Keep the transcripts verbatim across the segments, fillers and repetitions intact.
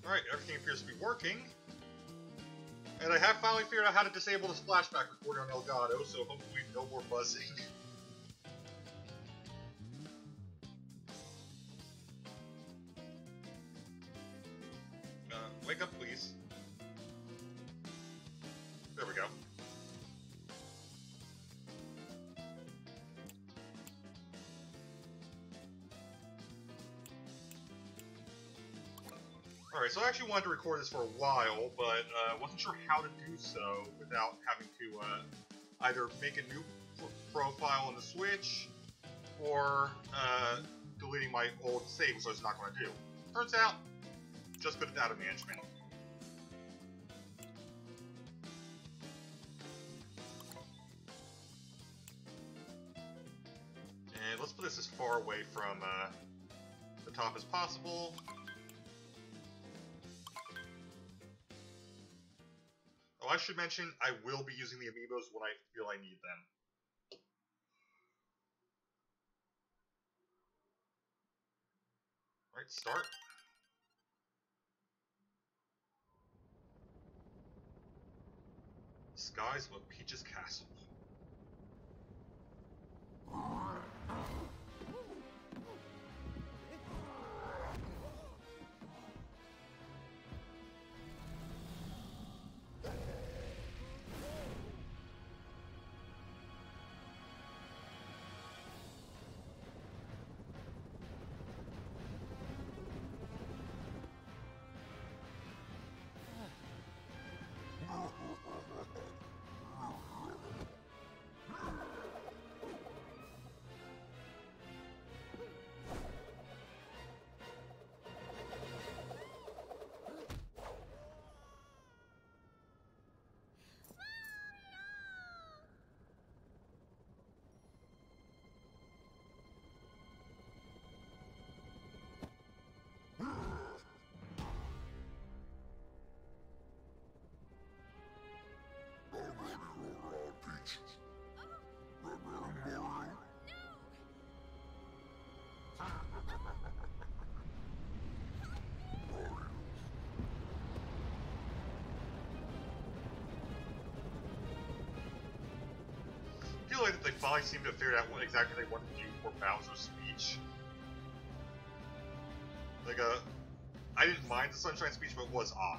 Alright, everything appears to be working. And I have finally figured out how to disable the splashback recording on Elgato, so hopefully no more buzzing. uh, wake up, please. There we go. Alright, so I actually wanted to record this for a while, but uh, wasn't sure how to do so without having to uh, either make a new profile on the Switch or uh, deleting my old save, which I was not going to do. Turns out, just good at data management. And let's put this as far away from uh, the top as possible. Oh, I should mention, I will be using the amiibos when I feel I need them. Alright, start. Skies of Peach's Castle. I feel like that they finally seem to have figured out what exactly they wanted to do for Bowser's speech. Like, uh, I didn't mind the Sunshine speech, but it was odd.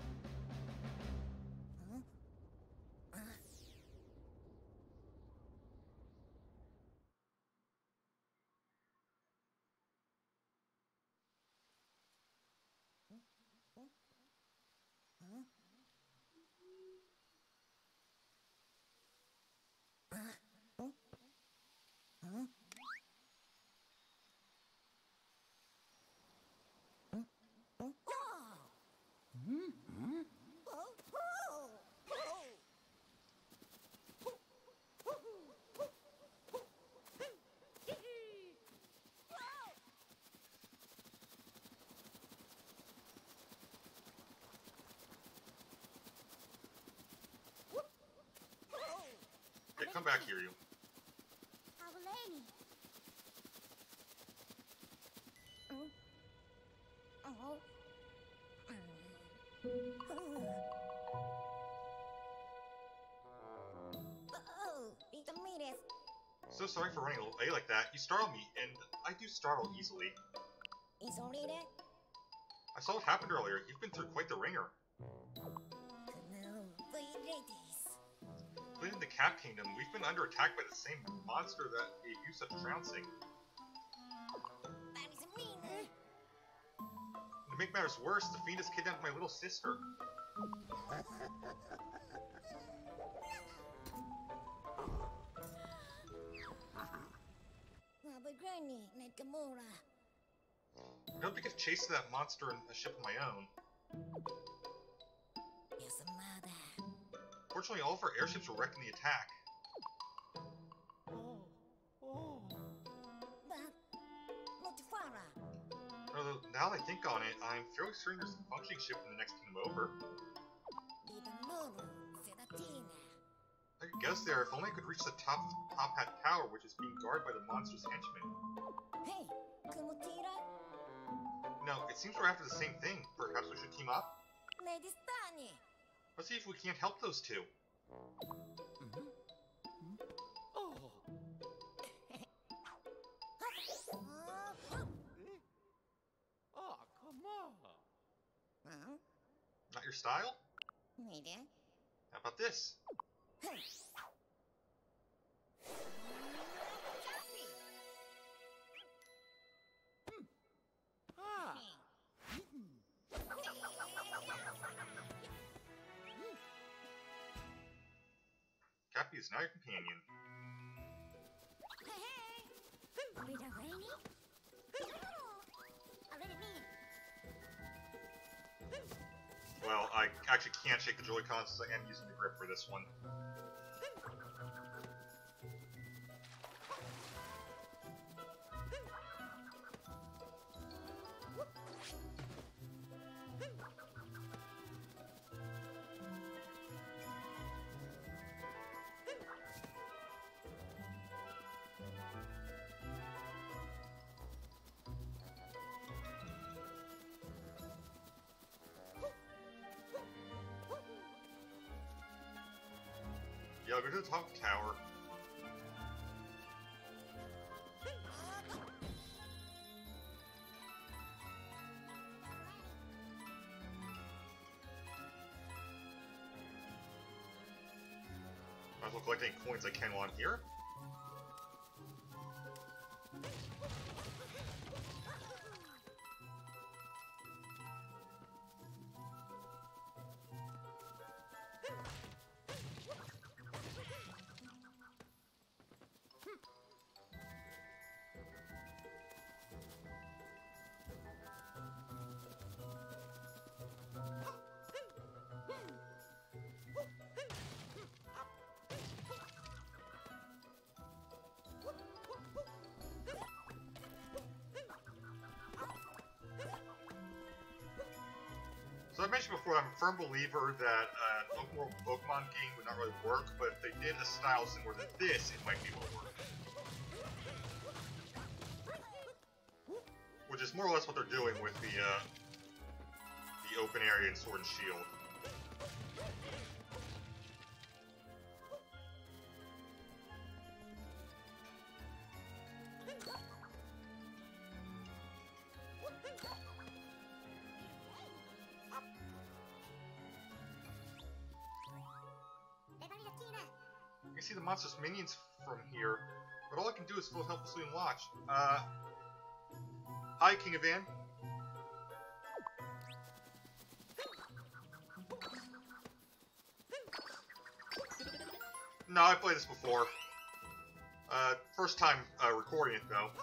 Okay, come back here, you. So sorry for running away like that. You startled me, and I do startle easily. I saw what happened earlier. You've been through quite the ringer. Within the Cap Kingdom, we've been under attack by the same monster that gave you such trouncing. To make matters worse, the fiend has kidnapped my little sister. I don't think I've chased that monster in a ship of my own. Fortunately, all of our airships were wrecked in the attack. Although, now that I think on it, I'm fairly certain there's a functioning ship in the next kingdom over. I could guess there, if only I could reach the top of Top Hat Tower, which is being guarded by the monster's henchmen. No, know, it seems we're after the same thing. Perhaps we should team up? Let's see if we can't help those two. Mm-hmm. Oh. Oh, come on. Huh? Not your style? Maybe. How about this? Ah. Cappy is now your companion. Well, I actually can't shake the Joy-Cons, so I am using the grip for this one. Yeah, I'll go to the top of the tower. Might as well collect any coins I can while I'm here. So I mentioned before, I'm a firm believer that uh, an open world Pokemon game would not really work, but if they did a style similar to this, it might be able to work. Which is more or less what they're doing with the uh, the open area in Sword and Shield. You can see the monstrous minions from here, but all I can do is float helplessly and watch. Uh, hi, King Evan. No, I played this before. Uh, first time uh, recording it, though.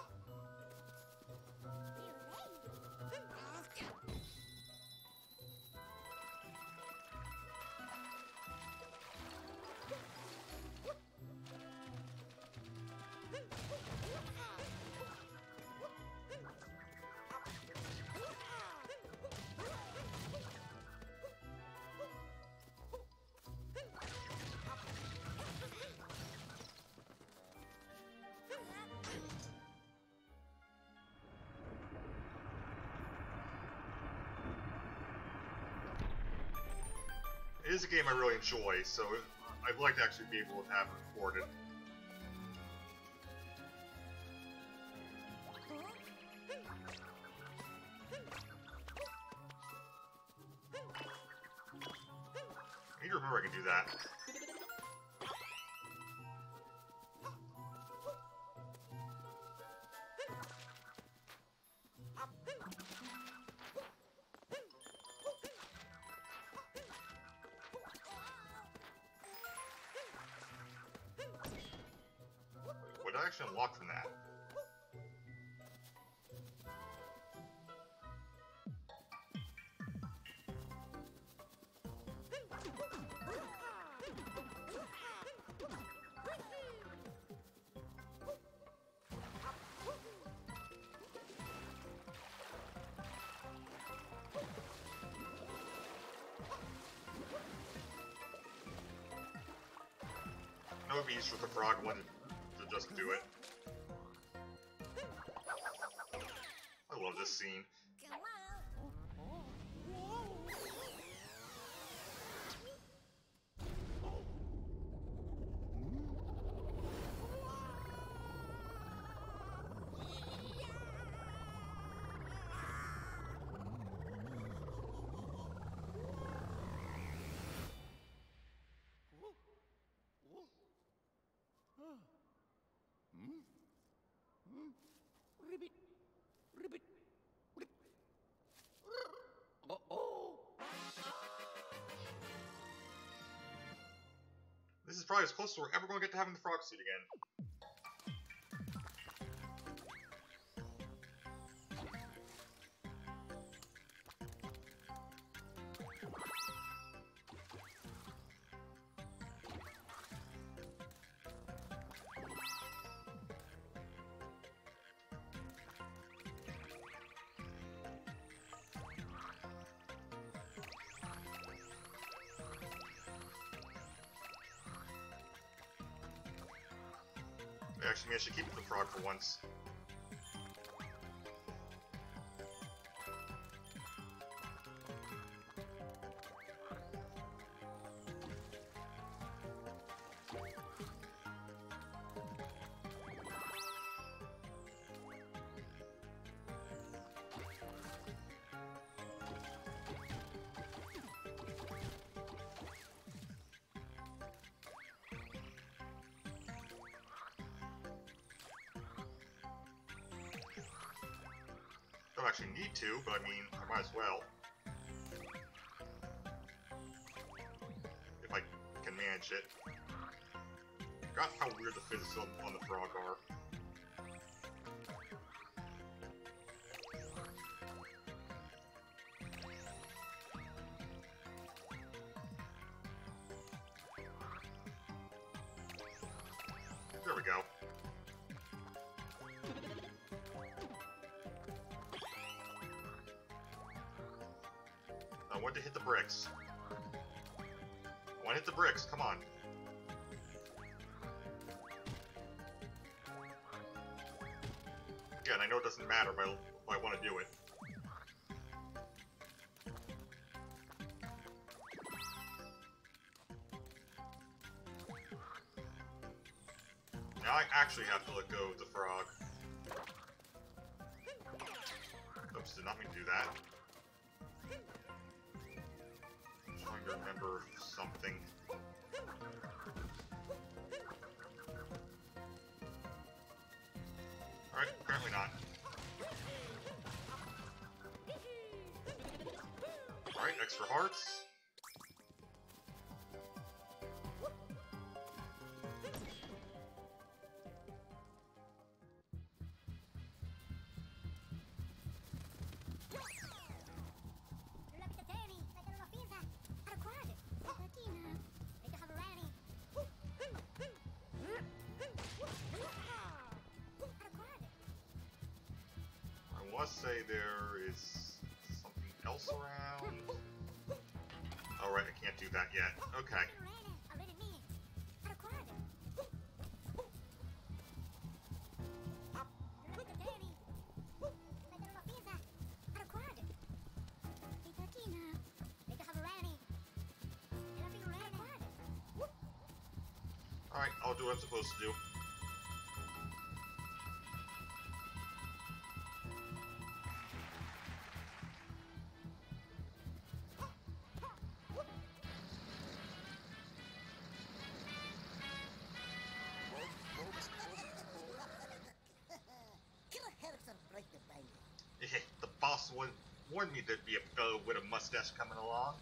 It is a game I really enjoy, so I'd like to actually be able to have it recorded. I need to remember I can do that. What did I actually unlock from that? That would be easier with the frog one to, to just do it. I love this scene. Come on. probably as close as we're ever going to get to having the frog suit again. Actually, I should keep the frog for once. Don't actually need to, but I mean, I might as well. If I can manage it. Forgot how weird the physics on, on the frog are. There we go. I want to hit the bricks. I want to hit the bricks, come on. Again, I know it doesn't matter, but I, but I want to do it. Now I actually have to let go of the frog. Oops, did not mean to do that. Trying to remember something. Alright, apparently not. Alright, extra hearts. I must say there is something else around. Alright, I can't do that yet. Okay. Alright, I'll do what I'm supposed to do. The boss would warn me there'd be a fellow with a mustache coming along.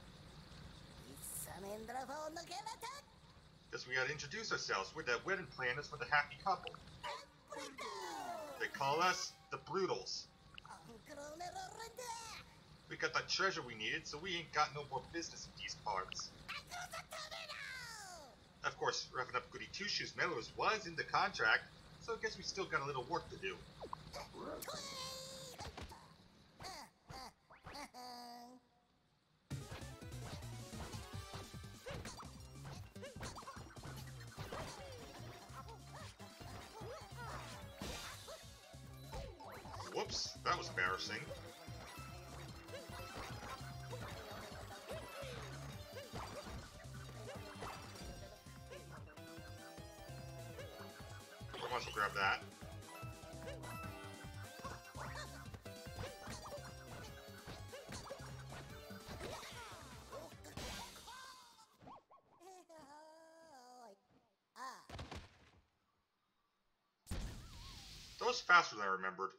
Guess we gotta introduce ourselves. We're the wedding planners for the happy couple. They call us the Brutals. We got that treasure we needed, so we ain't got no more business in these parts. Of course, roughing up Goody Two-Shoes Mellors was in the contract, so I guess we still got a little work to do. Whoops, that was embarrassing. I might as well grab that. That was faster than I remembered.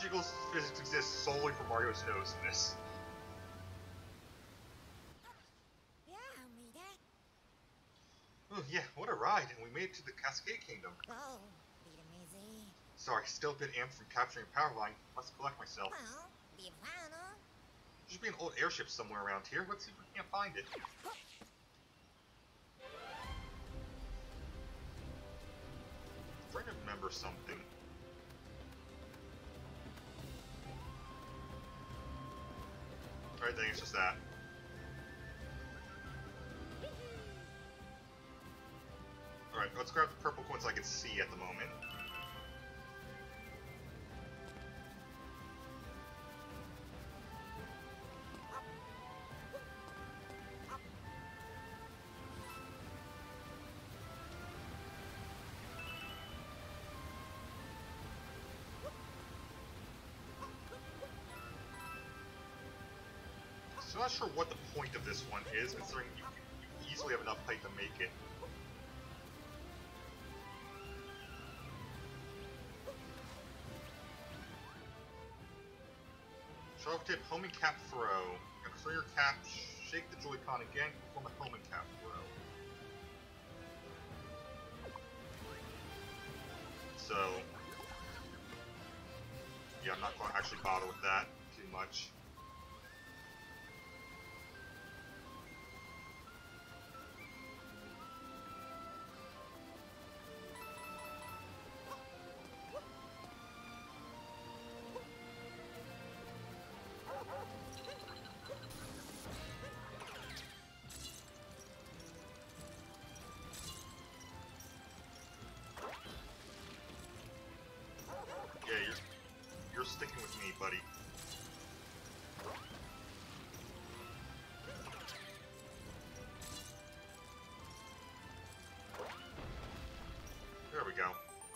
Jiggle's physics exists solely for Mario's nose in this. Yeah, made it. Oh yeah, what a ride, and we made it to the Cascade Kingdom. Oh, bit amazing. Sorry, still a bit amped from capturing Power Line. Must collect myself. Well, be fun, huh? There should be an old airship somewhere around here. Let's see if we can't find it. I'm trying to remember something. Alright, then it's just that. Alright, let's grab the purple coins I can see at the moment. So I'm not sure what the point of this one is, considering you can easily have enough height to make it. Sharp tip, homing cap throw. And throw your cap, shake the Joy-Con again, perform a homing cap throw. So, yeah, I'm not going to actually bother with that too much. Yeah, you're, you're sticking with me, buddy. There we go.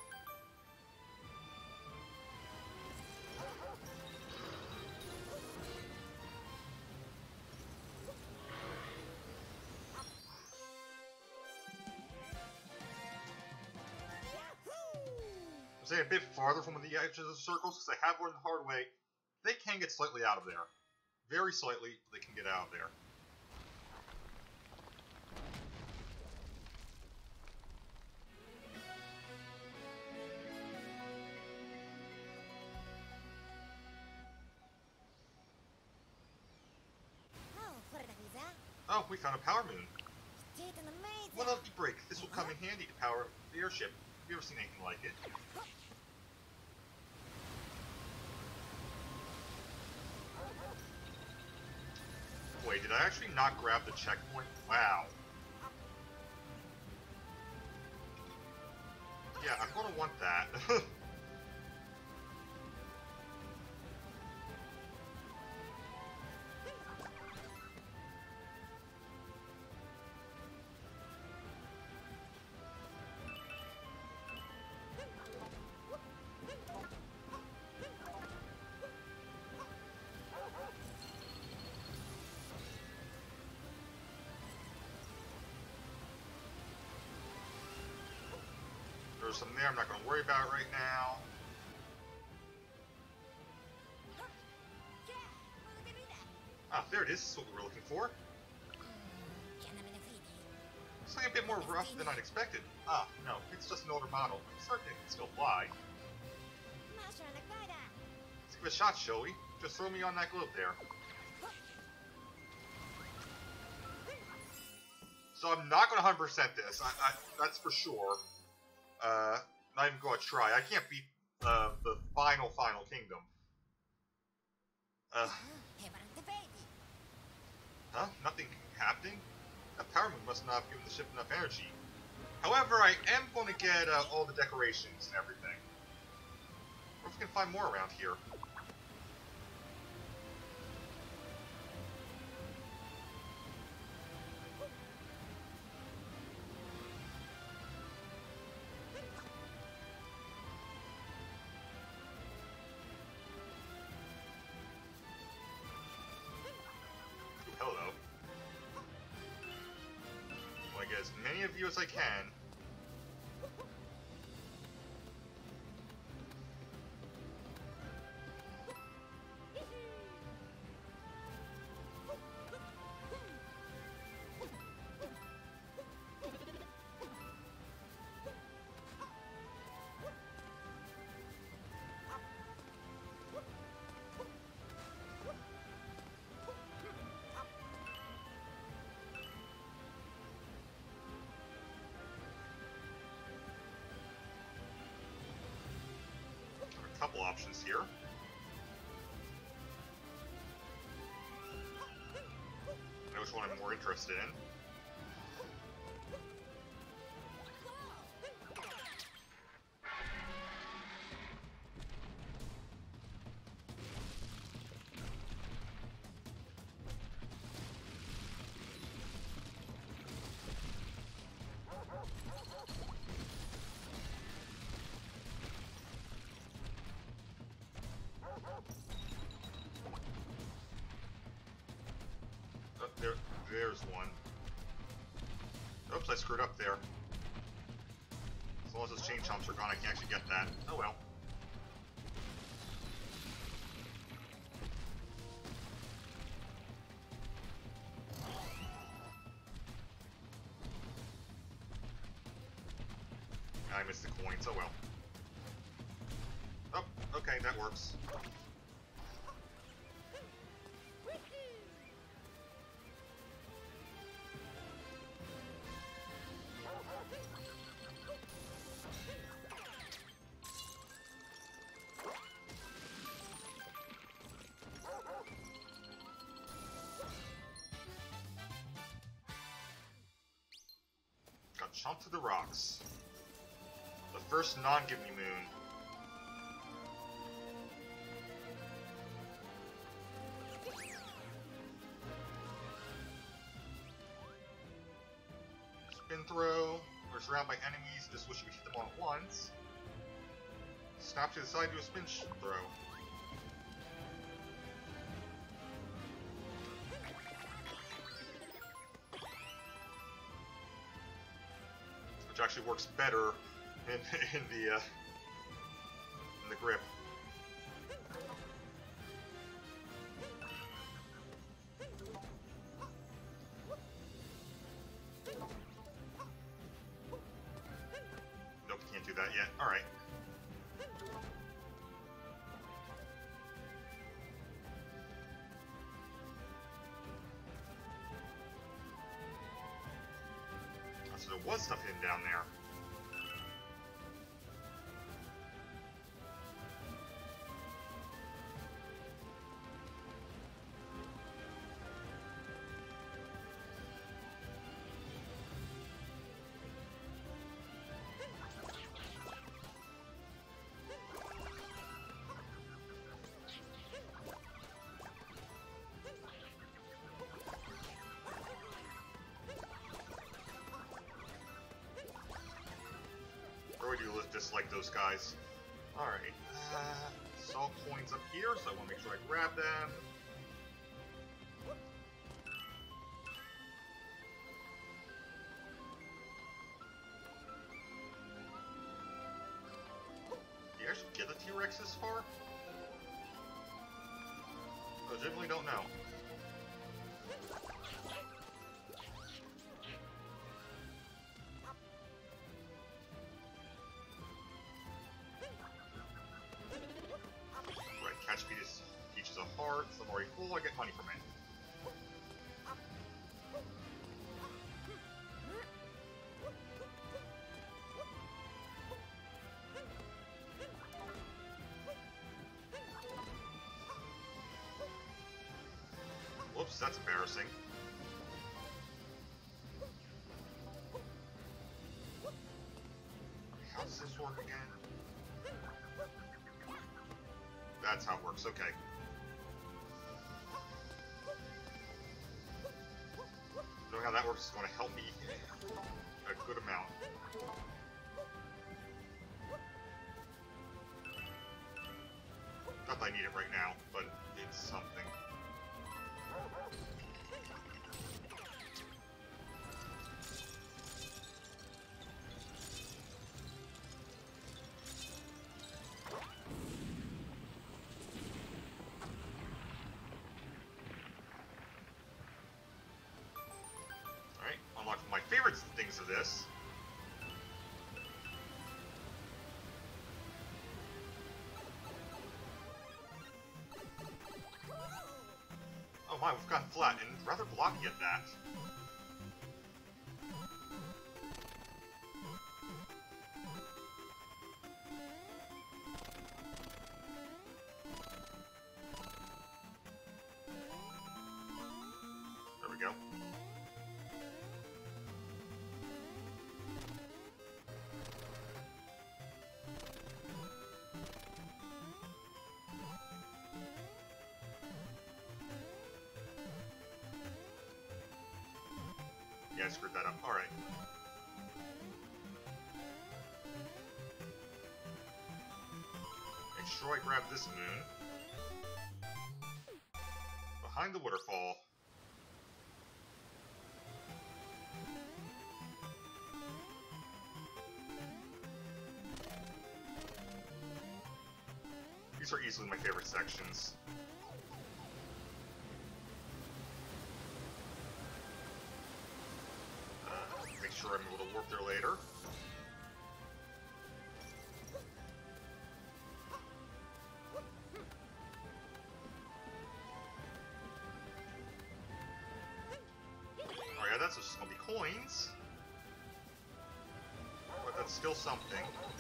I'm saying a bit farther from the edges of the circles because I have learned the hard way. They can get slightly out of there. Very slightly, they can get out of there. Oh, for the visa. Oh, we found a power moon. Straight and amazing. One lucky break. This will come in handy to power the airship. Have you ever seen anything like it? Wait, did I actually not grab the checkpoint? Wow. Yeah, I'm gonna want that. There's some there I'm not going to worry about right now. Ah, there it is. This is what we were looking for. Looks like a bit more rough than I'd expected. Ah, no, it's just an older model. I'm certain it can still fly. Let's give it a shot, shall we? Just throw me on that globe there. So I'm not going to one hundred percent this. I, I, that's for sure. Uh, not even going to try. I can't beat uh, the final, final kingdom. Uh, huh? Nothing happening? That power moon must not have given the ship enough energy. However, I am going to get uh, all the decorations and everything. Or if we can find more around here. Hello. I want to get as many of you as I can. couple options here. I know which one I'm more interested in. Oh, there, there's one. Oops, I screwed up there. As long as those chain chomps are gone, I can actually get that. Oh well. I missed the coins, oh well. Oh, okay, that works. Got chomped to the rocks. The first non-Give-Me Moon. Spin throw. We're surrounded by enemies. Just wish you could hit them all at once. Snap to the side, do a spin throw. Which actually works better in, in the uh, in the grip. Nope, can't do that yet. All right. So there was stuff hidden down there. Or we do dislike those guys. Alright. Uh, saw coins up here, so I want to make sure I grab them. Do you actually get the T-Rex this far? Legitimately don't know. Catch Peach, Peach is a heart, so I'm already full, I get money from it. Whoops, that's embarrassing. How does this work again? That's how it works, okay. Knowing how that works is going to help me a good amount. Not that I need it right now, but it's something. One of my favorite things of this. Oh my, we've gotten flat and rather blocky at that. we go. Yeah, I screwed that up. Alright. Make sure I grab this moon. Behind the waterfall. These are easily my favorite sections. Uh, make sure I'm able to warp there later. Oh yeah, that's just gonna be coins. But that's still something.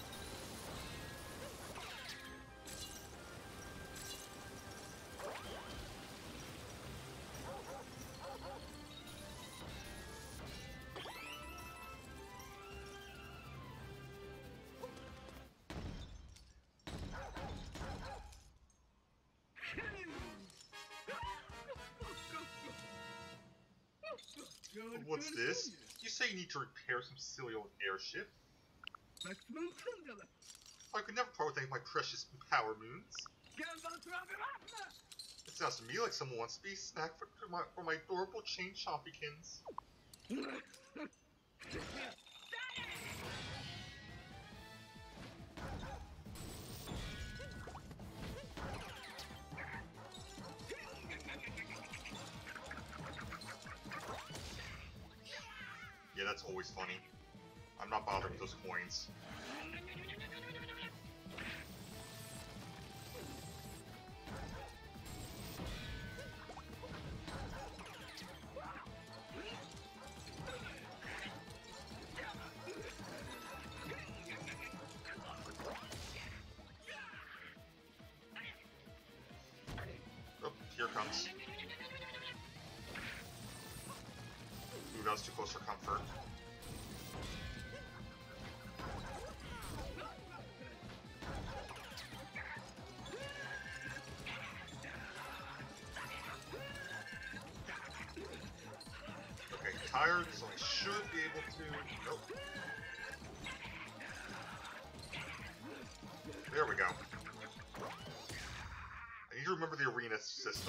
What's this? You say you need to repair some silly old airship? I could never part with any of my precious power moons. It sounds to me like someone wants to be a snack for, for, my, for my adorable chain chompykins. Yeah, that's always funny. I'm not bothered with those coins. Oh, here it comes. Ooh, that was too close for comfort. Tired, so I should be able to... Nope. There we go. I need to remember the arena system.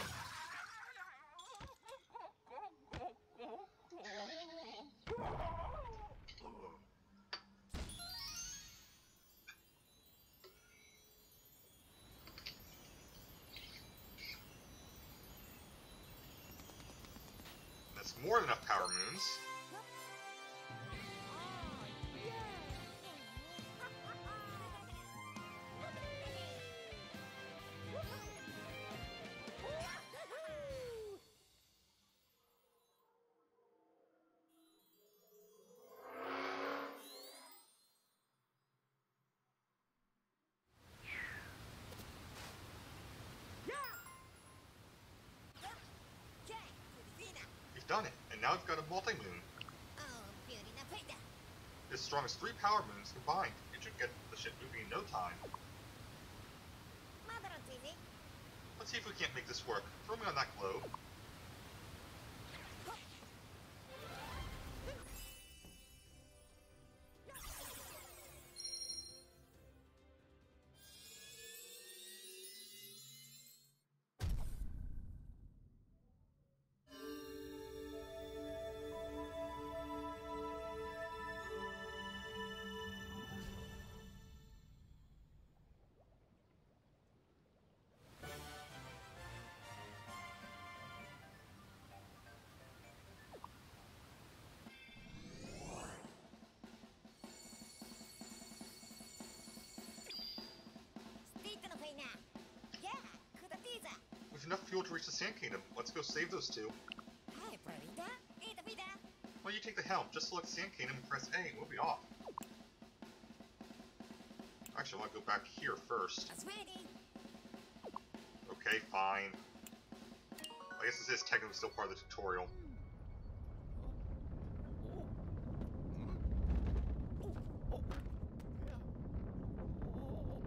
That's more than enough power moons. We've done it, and now we've got a multi-moon. As strong as three power moons combined. It should get the ship moving in no time. Let's see if we can't make this work. Throw me on that globe. With enough fuel to reach the Sand Kingdom, let's go save those two. Well, you take the helm, just select Sand Kingdom and press A, and we'll be off. Actually, I want to go back here first. Okay, fine. I guess this is technically still part of the tutorial. Oh, yeah. Oh.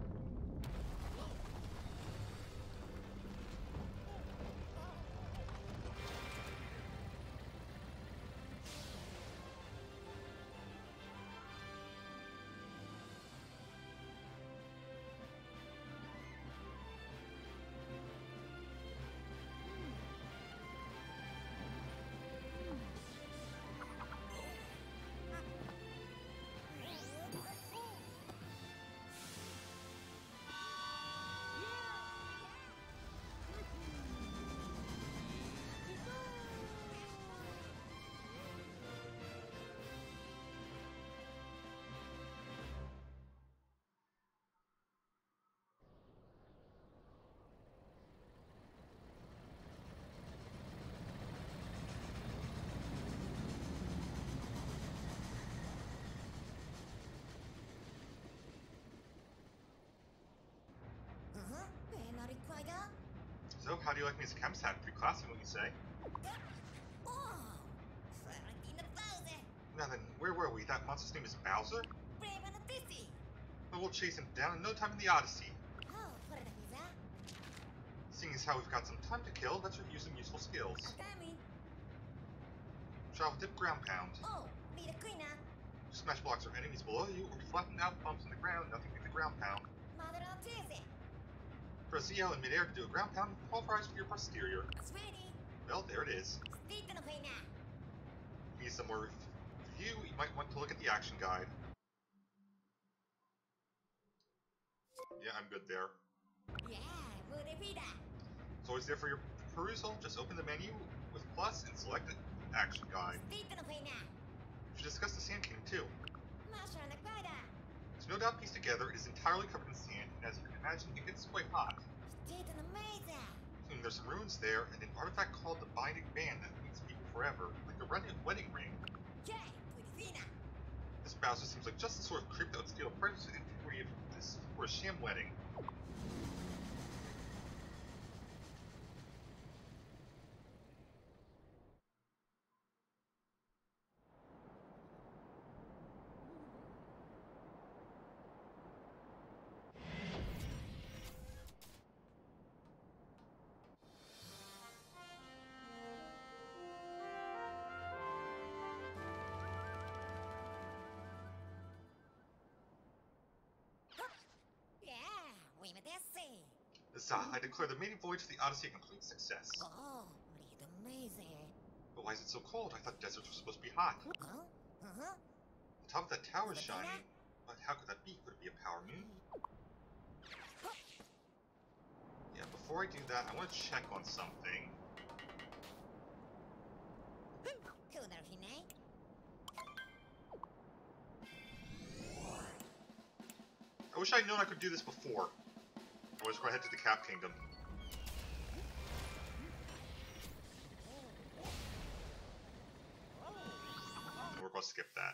Uh-huh. Penalty Crider. So, how do you like me as a chemsat? Pretty classy, wouldn't you say? Oh! Florentina Bowser. Now then, where were we? That monster's name is Bowser? Brave and Odyssey. Well, we'll chase him down in no time in the Odyssey. Oh, for the visa. Seeing as how we've got some time to kill, let's review some useful skills. Akami. Travel dip ground pound. Oh, be the queen now. Smash blocks or enemies below you, or flatten out bumps in the ground, nothing but the ground pound. Mother of Tuesday. Press Z L in midair to do a ground pound, pulverize for your posterior. Sweaty. Well, there it is. Stick to the way now. If you need some more review, you might want to look at the action guide. Yeah, I'm good there. Yeah, Bude Vida. It's always there for your perusal. Just open the menu with plus and select the action guide. Stick to the way now. We should discuss the Sand King too. Master and the Crider. It's no doubt pieced together. It is entirely covered in sand, and as you can imagine, it gets quite hot. Stick to the maze. Hmm, there's some ruins there, and an artifact called the Binding Band that links people forever, like the Red wedding ring. Yeah, Bude Vida. This Bowser seems like just the sort of creep that would steal a precious antiquity of this for a sham wedding. Yeah, we met this. Zah, I declare the maiden voyage of the Odyssey a complete success. Oh, read amazing. But why is it so cold? I thought deserts were supposed to be hot. Huh? Uh-huh. The top of that tower is Is it Tina? shining. But how could that be? Could it be a power moon? Yeah, before I do that, I want to check on something. Cool, Delphine. I wish I'd known I could do this before. I was going to head to the Cap Kingdom. We're going to skip that.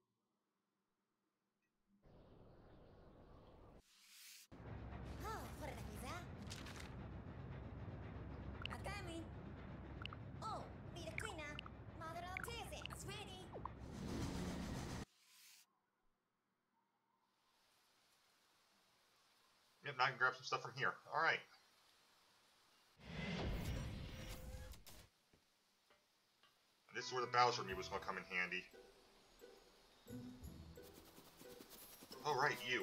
Oh, for the visa. Akami. Oh, be the queen now. Mother of Tuesday. Sweetie. Yep, now I can grab some stuff from here. Alright. This is where the Bowser amiibo going to come in handy. Alright, you.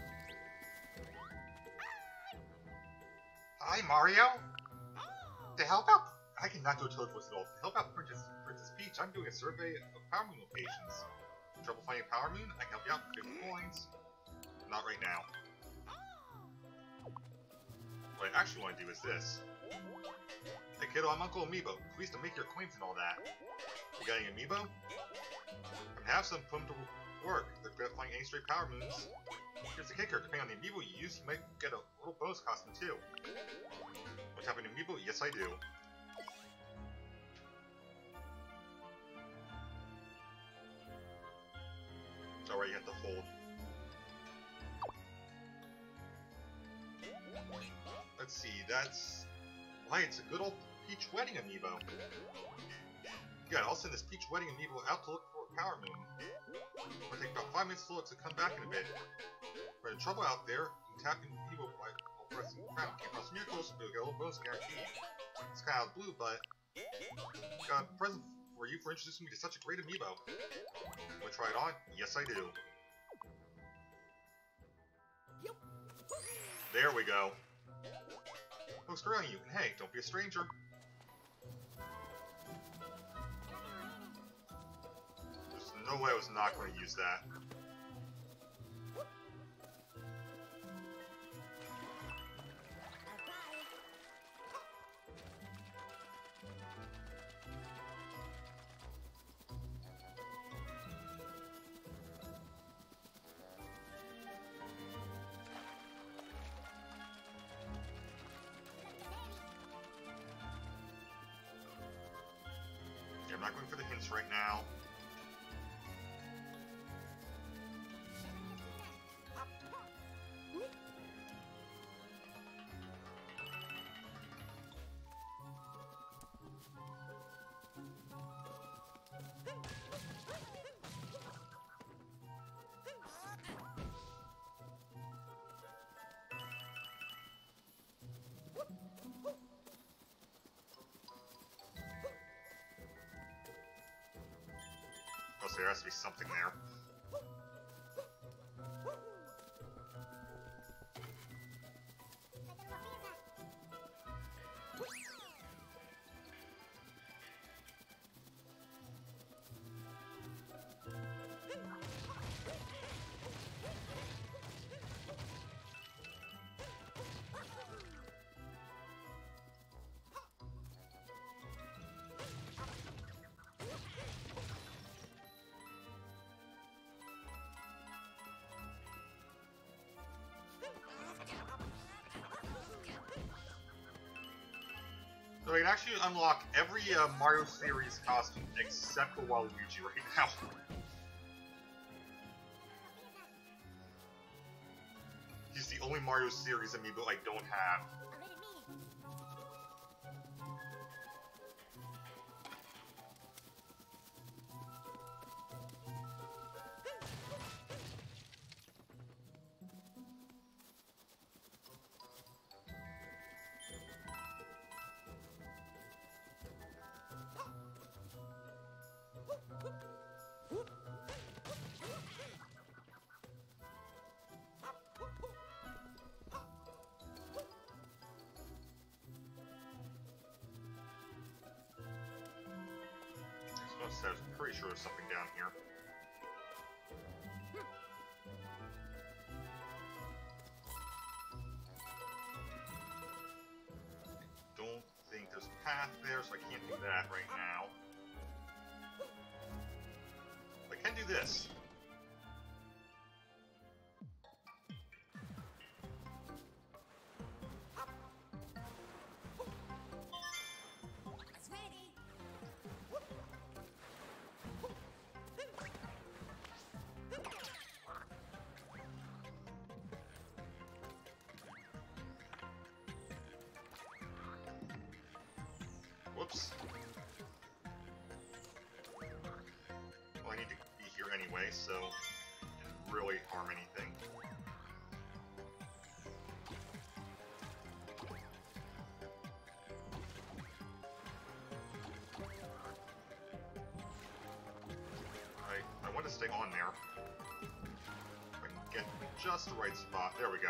Hi, Mario! To help out... I cannot do a Toad Twist at all. To help out Princess, Princess Peach, I'm doing a survey of Power Moon locations. Trouble finding a Power Moon? I can help you out for fifty coins. Not right now. What I actually want to do is this. Hey kiddo, I'm Uncle Amiibo. Pleased to make your acquaintance and all that. You got any Amiibo? Come have some, put them to work. They're good at finding any stray Power Moons. Here's the kicker, depending on the Amiibo you use, you might get a little bonus costume too. Want to have an Amiibo? Yes I do. Alright, you have to hold. Let's see, that's... Why, it's a good old Peach Wedding Amiibo. You forget, I'll send this Peach Wedding amiibo out to look for a Power Moon. It'll take about five minutes to look to come back in a bit. If you're in trouble out there, you can tap in the amiibo by while pressing the crown. Keep on miracles, you'll get a little bonus guarantee. It's kind of blue, but got a present for you for introducing me to such a great amiibo. Want to try it on? Yes, I do. There we go. Looks great on you, and hey, don't be a stranger. There's no way I was not going to use that. I'm not going for the hints right now. Oh, so there has to be something there. So I can actually unlock every uh, Mario series costume except for Waluigi right now. He's the only Mario series amiibo I don't have. I was pretty sure there's something down here. I don't think there's a path there, so I can't do that right now. I can do this. Whoops. Well, I need to be here anyway, so it didn't really harm anything. I, I want to stay on there. If I can get just the right spot. There we go.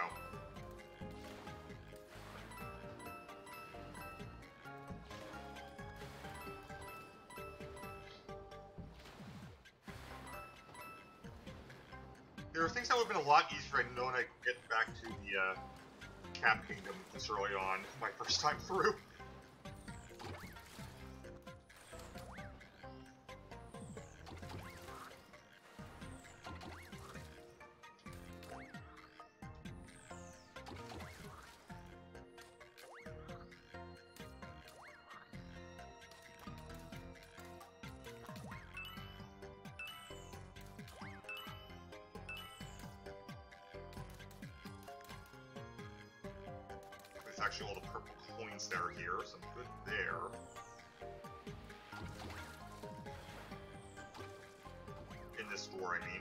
There are things that would have been a lot easier if I'd known I'd get back to the uh, Cap Kingdom this early on, my first time through. It's actually all the purple coins that are here, so I'm good there. this door, I mean.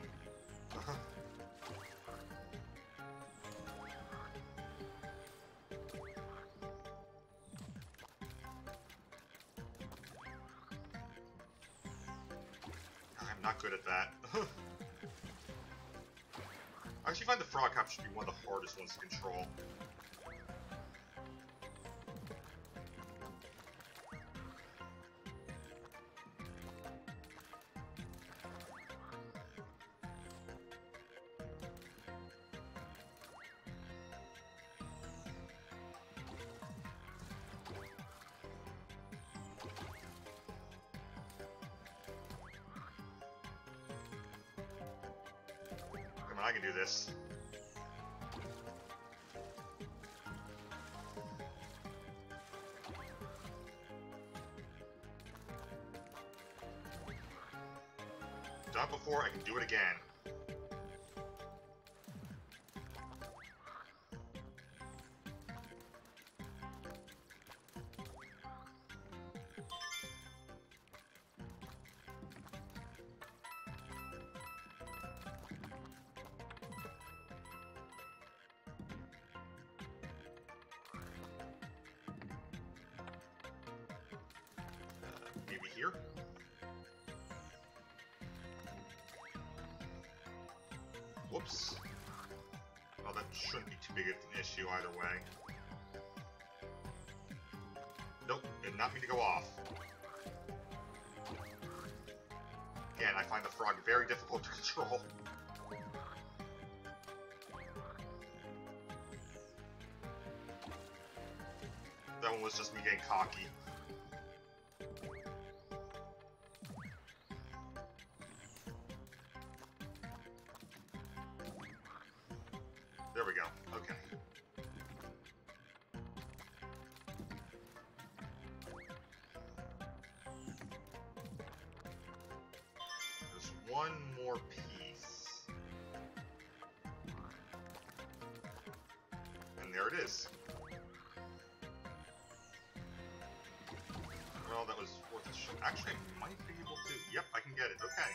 I'm not good at that. I actually find the frog hop should be one of the hardest ones to control. Come on, I can do this. Done it before, I can do it again. Maybe here? Whoops. Well, that shouldn't be too big of an issue either way. Nope, did not mean to go off. Again, I find the frog very difficult to control. That one was just me getting cocky. There we go. Okay. There's one more piece. And there it is. Well, that was worth a shot. Actually, I might be able to... Yep, I can get it. Okay.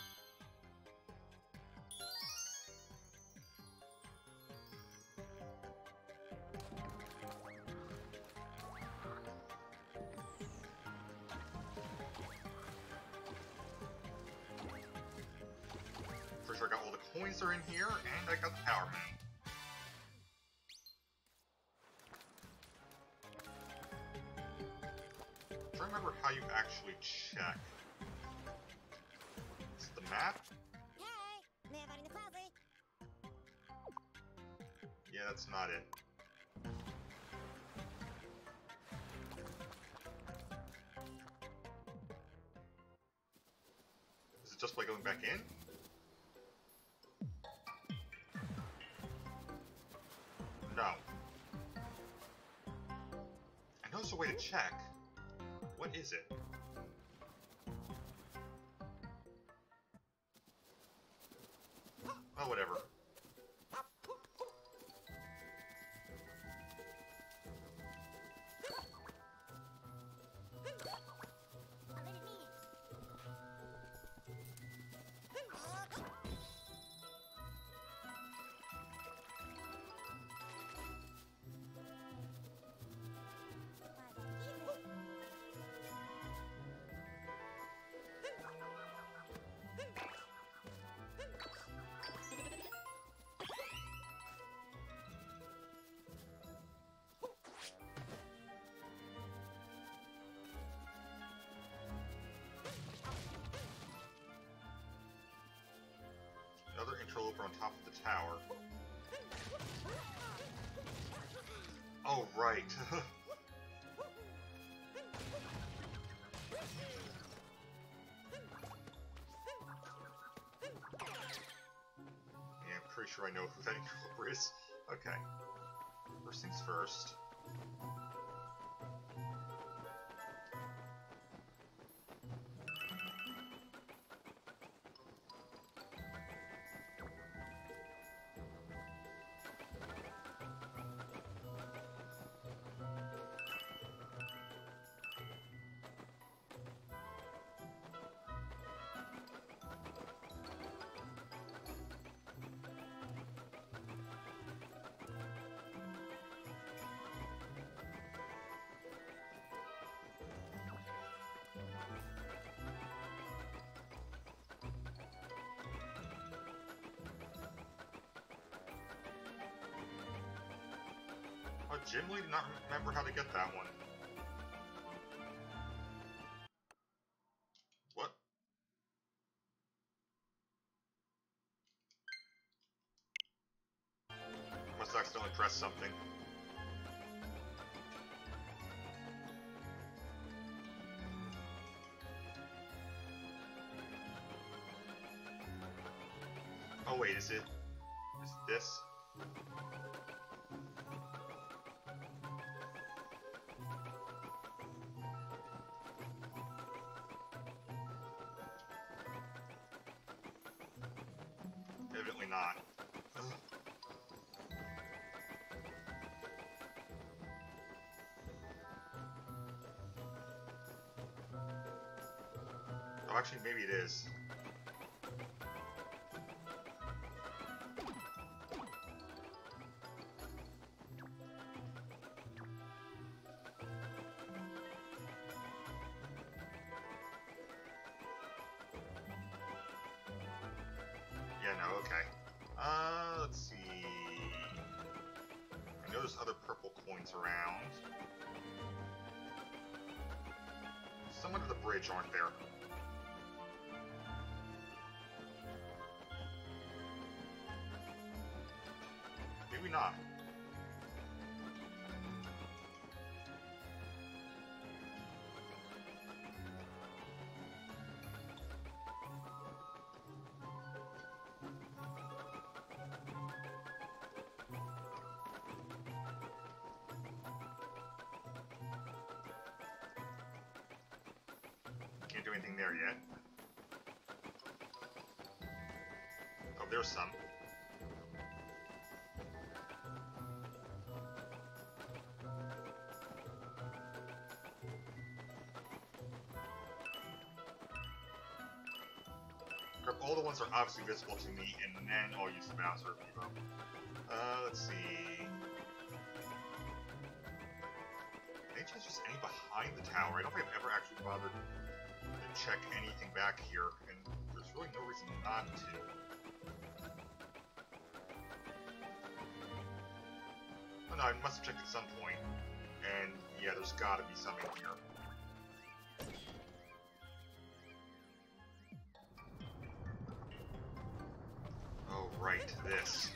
Pretty sure I got all the coins are in here, and I got the power man. I'm trying to remember how you actually check. Is it the map? Hey, never in the closet. Yeah, that's not it. Is it just by going back in? No. I know there's a way to check. What is it? Oh, whatever. Another interloper on top of the tower. Oh, right. Yeah, I'm pretty sure I know who that interloper is. Okay. First things first. legitimately do not remember how to get that one. What? Must have accidentally pressed something. Oh wait, is it... is it this? Evidently not. Ugh. Oh, actually, maybe it is. Yeah, no, okay. Uh, let's see... I know there's other purple coins around. Some under the bridge, aren't there? Maybe not. Can't do anything there yet. Oh, there's some. All the ones are obviously visible to me, and then I'll use the Bowser Amiibo. Uh, let's see... Any chance there's any behind the tower? I don't think I've ever actually bothered to check anything back here, and there's really no reason not to. Oh no, I must have checked at some point, and yeah, there's gotta be some in here. Oh, right, this.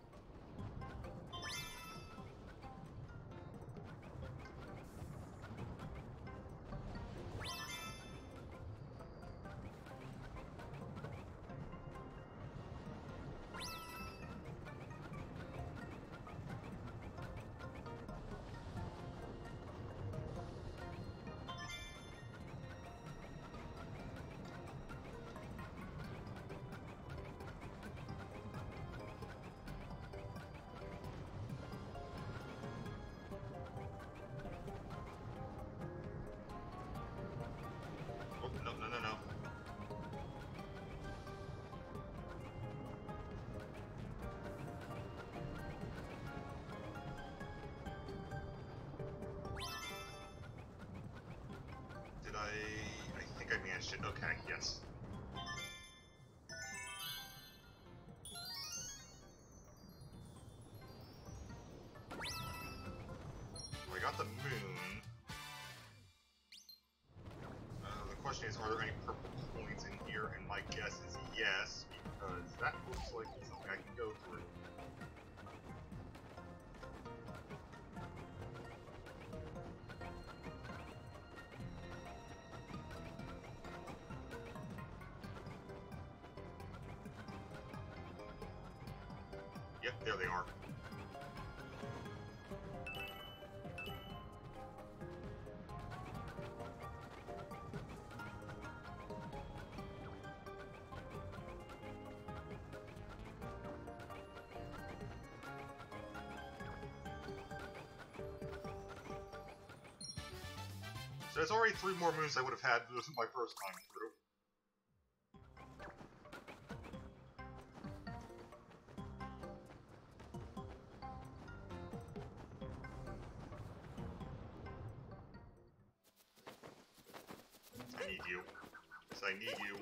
Oh, no, no, no, no. Did I... I think I managed it. Okay, yes. Well, I got the moon. Uh, the question is, are there any purple coins in here? And my guess is yes, because that looks like something I can go through. Yep, there they are. So there's already three more moons I would have had if this was my first time through. I need you. Yes, I need you.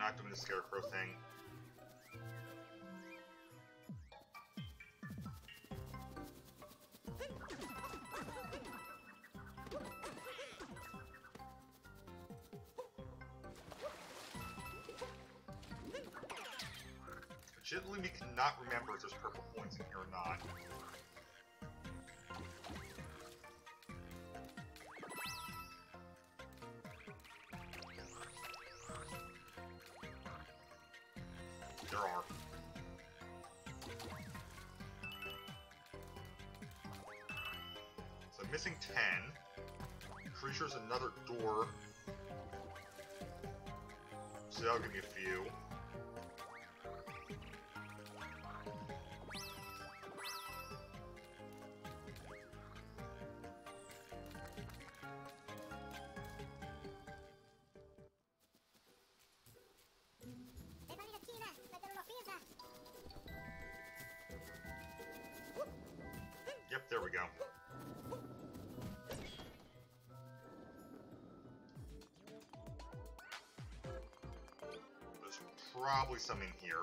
not doing the scarecrow thing. Legitimately, we cannot remember if there's purple points in here or not. There are. So I'm missing ten. Pretty sure there's another door. So that'll give me a few. Yep, there we go. There's probably some in here.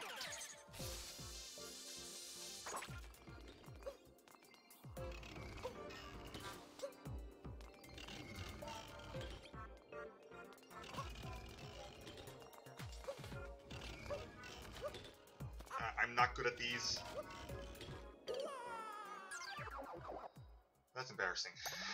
Uh, I'm not good at these. That's embarrassing.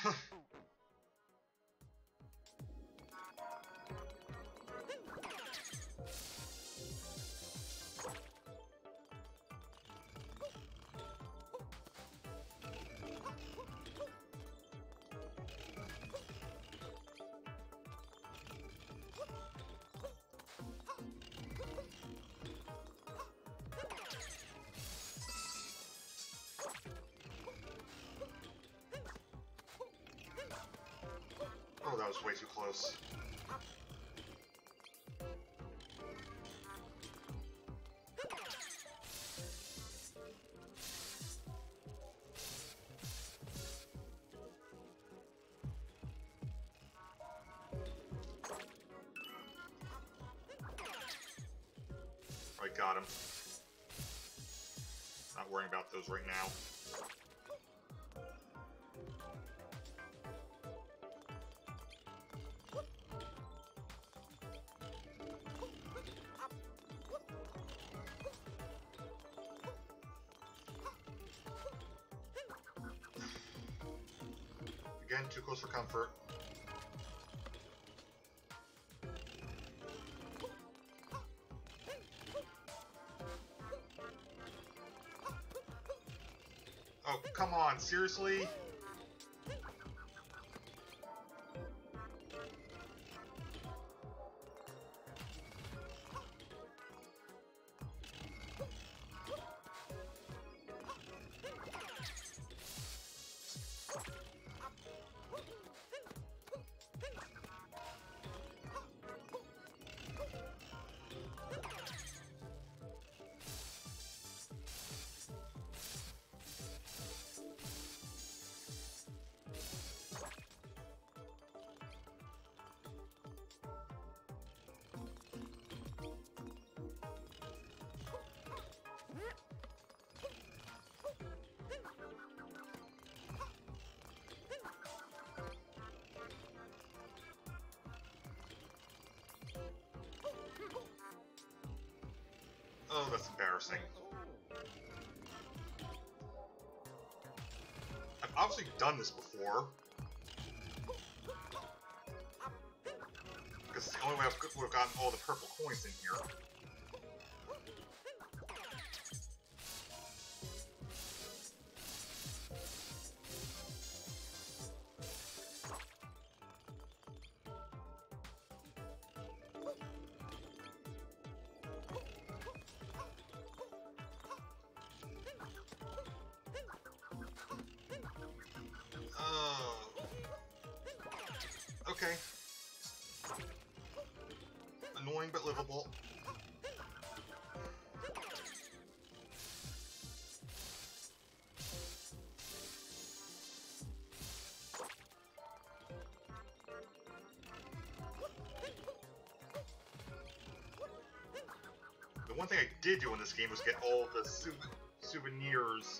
Oh, that was way too close. Alright, got him. Not worrying about those right now. Again, too close for comfort. Oh, come on, seriously? Oh, that's embarrassing. I've obviously done this before. Because it's the only way I would have gotten all the purple coins in here. Okay. Annoying but livable. The one thing I did do in this game was get all the sou souvenirs.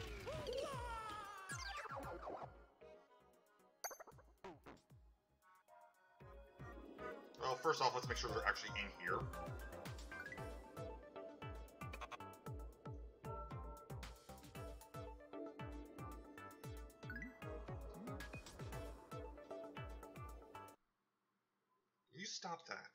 Well, first off, let's make sure they're actually in here. You stop that.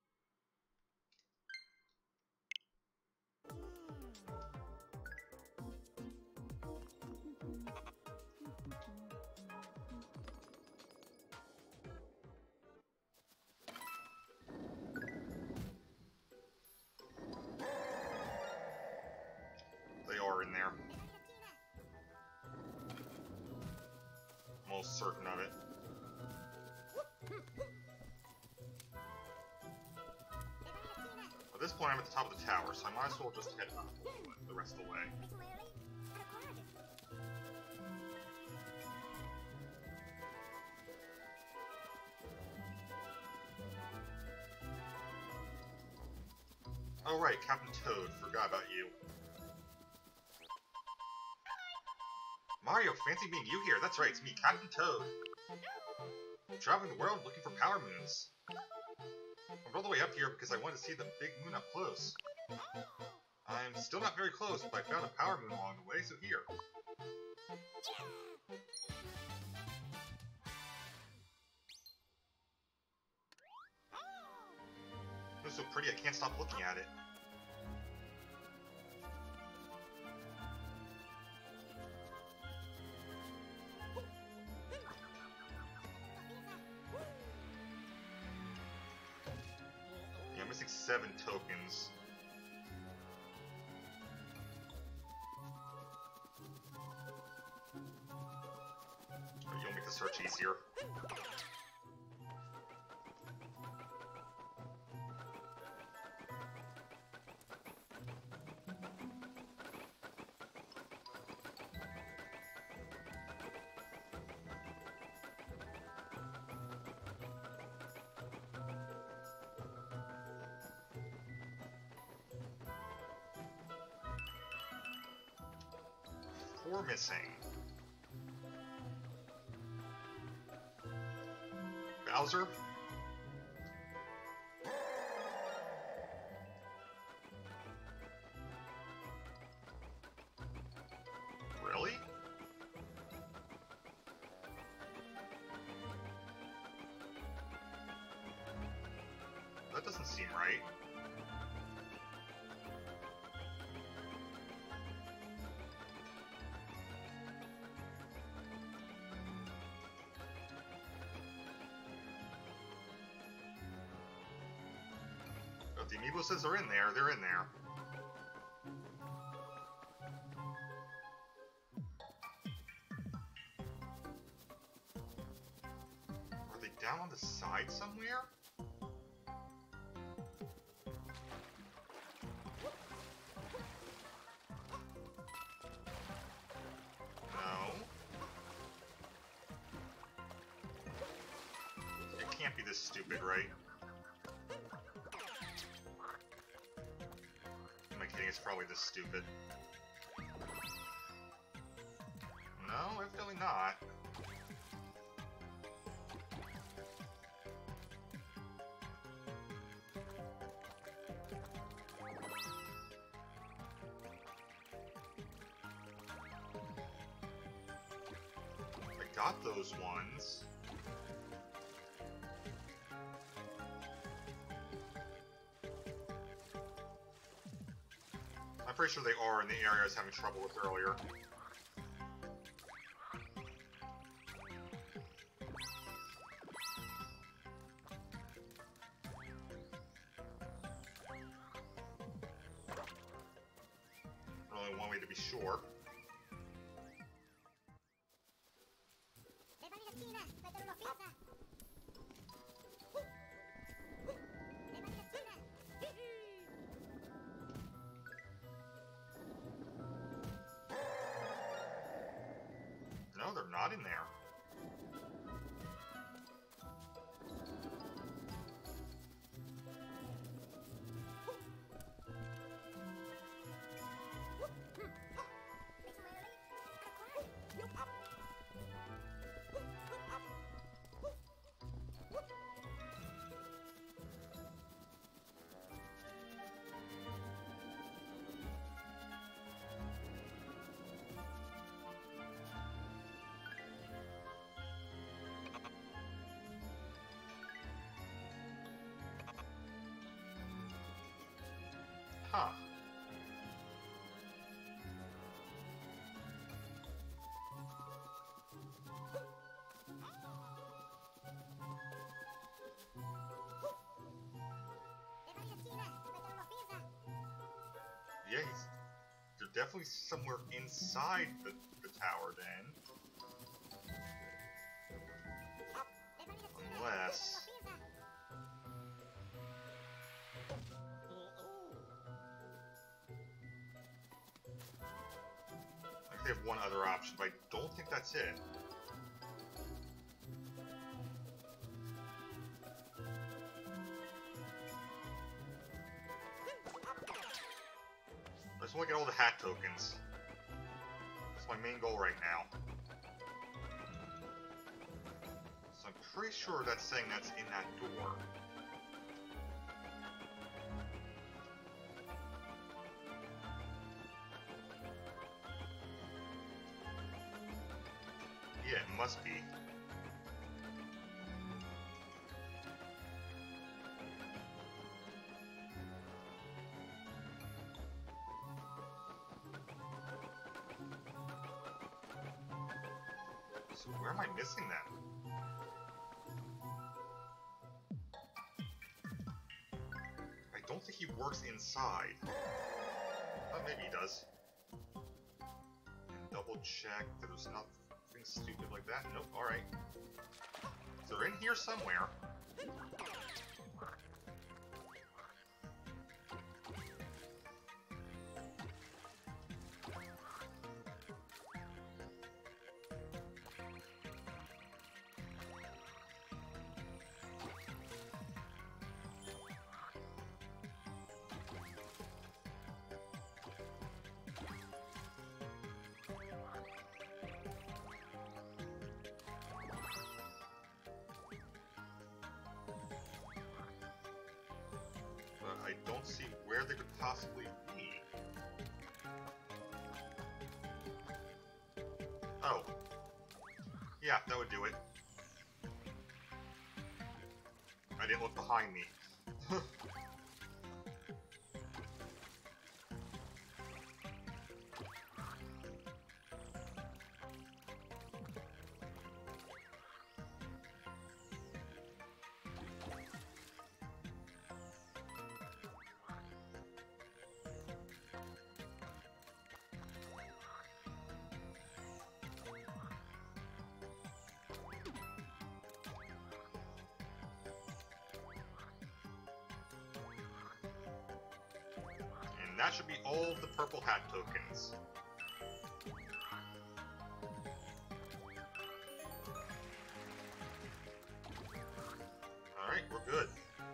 They are in there. Most certain of it. At this point, I'm at the top of the tower, so I might as well just head up the rest of the way. Oh right, Captain Toad, forgot about you. Mario, fancy meeting you here. That's right, it's me, Captain Toad. I'm traveling the world looking for power moons. I rode all the way up here because I wanted to see the big moon up close. I'm still not very close, but I found a power moon along the way, so here. It was so pretty I can't stop looking at it. Yeah, I'm missing seven tokens. You'll make the search easier. Four missing. Bowser? Really? That doesn't seem right. If the amiibo says they're in there, they're in there. Are they down on the side somewhere? No. It can't be this stupid, right? It's probably this stupid. No, definitely not. I got those ones. I'm pretty sure they are in the area I was having trouble with earlier. Only one way to be sure. No, they're not in there. Huh. Yeah, he's, they're definitely somewhere inside the, the tower then. Unless... I think they have one other option, but I don't think that's it. I just want to get all the hat tokens. That's my main goal right now. So I'm pretty sure that's saying that's in that door. Yeah, it must be. So where am I missing them? I don't think he works inside. Oh, maybe he does. And double check that there's nothing stupid like that. Nope, alright. So they're in here somewhere. I don't see where they could possibly be. Oh. Yeah, that would do it. I didn't look behind me. And that should be all of the purple hat tokens. Alright, we're good.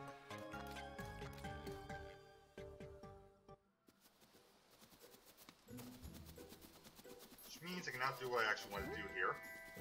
Which means I can now do what I actually want to do here.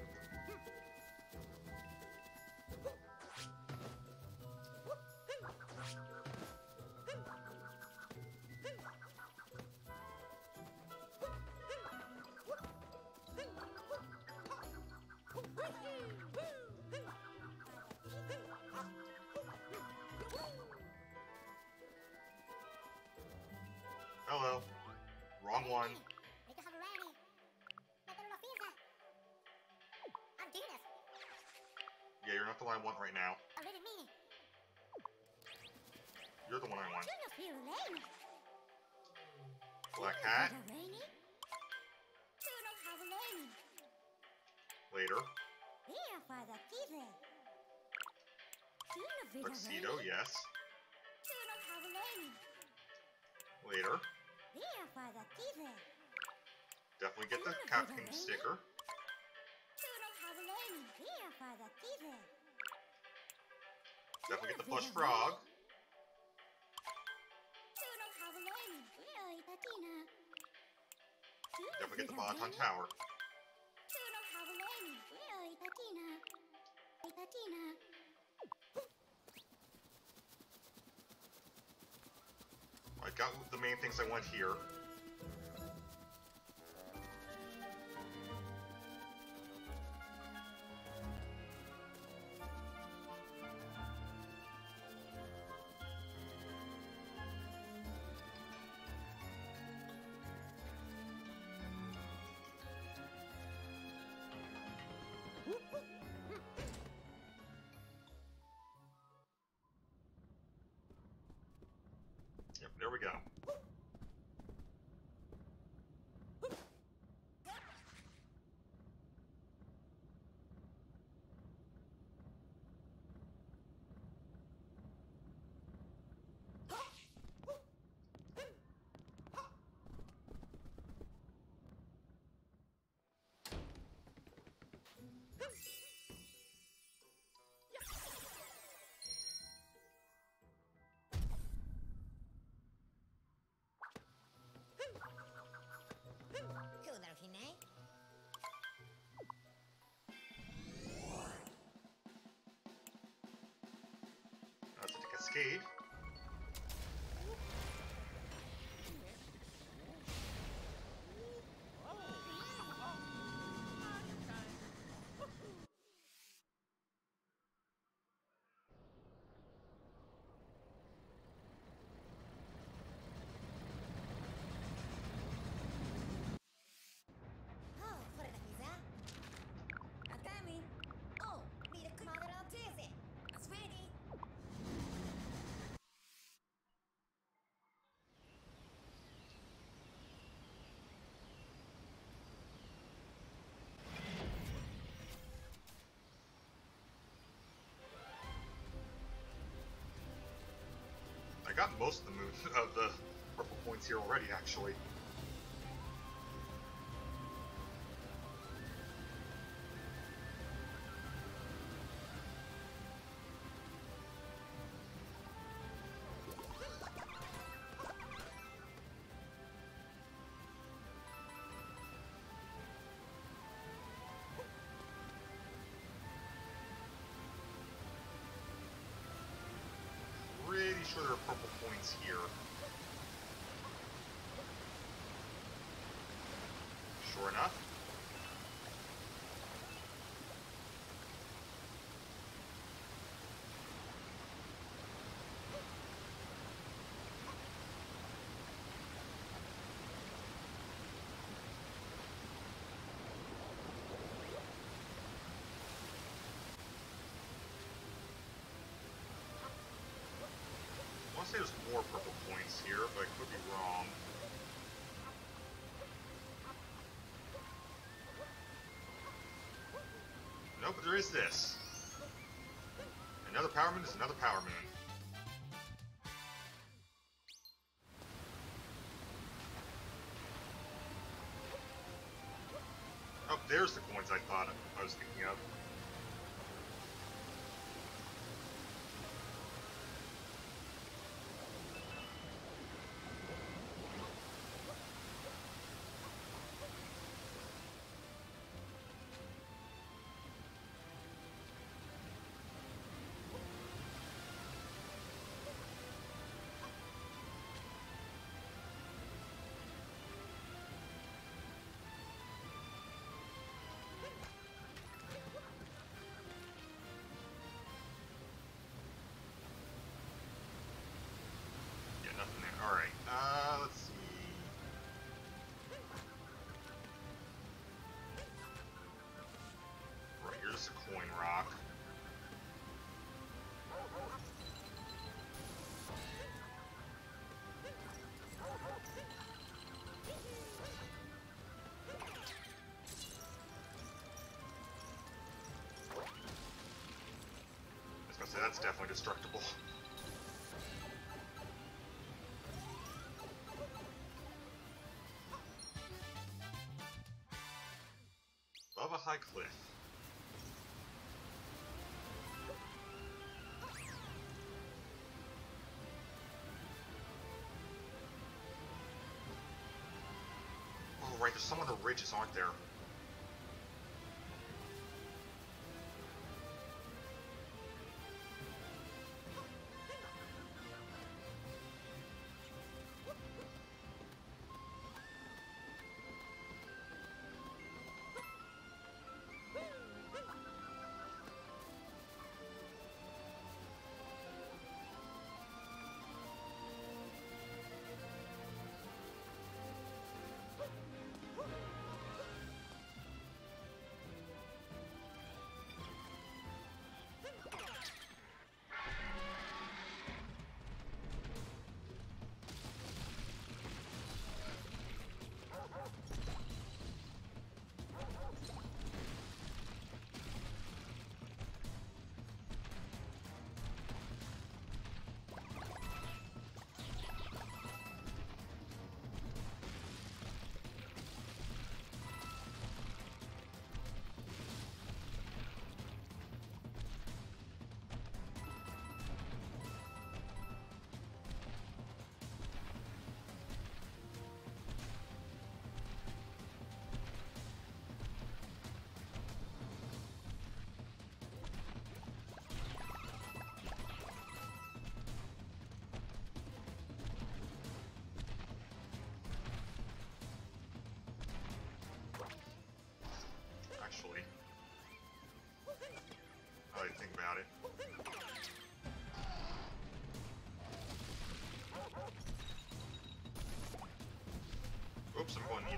Hello. Wrong one. Yeah, you're not the one I want right now. You're the one I want. Black hat. Later. Tuxedo, yes. Later. Definitely get the Captain sticker. Definitely get the plush frog. Definitely get the Baton Tower. I got the main things I want here. There we go. That's a cascade. Oh, for the pizza. Akami. Oh, need a mother of cheese. Sweetie. I got most of the moon of the purple points here already, actually. Pretty sure there are purple points here. Sure enough. I want to say there's more purple points here, but I could be wrong. No, but there is this. Another power moon is another power moon. Oh, there's the coins I thought I was thinking of. Yeah, nothing there. Alright, uh, let's see. Right, here's a coin rock. I was gonna say, that's definitely destructible. Above a high cliff. Oh, right, there's some other ridges, aren't there?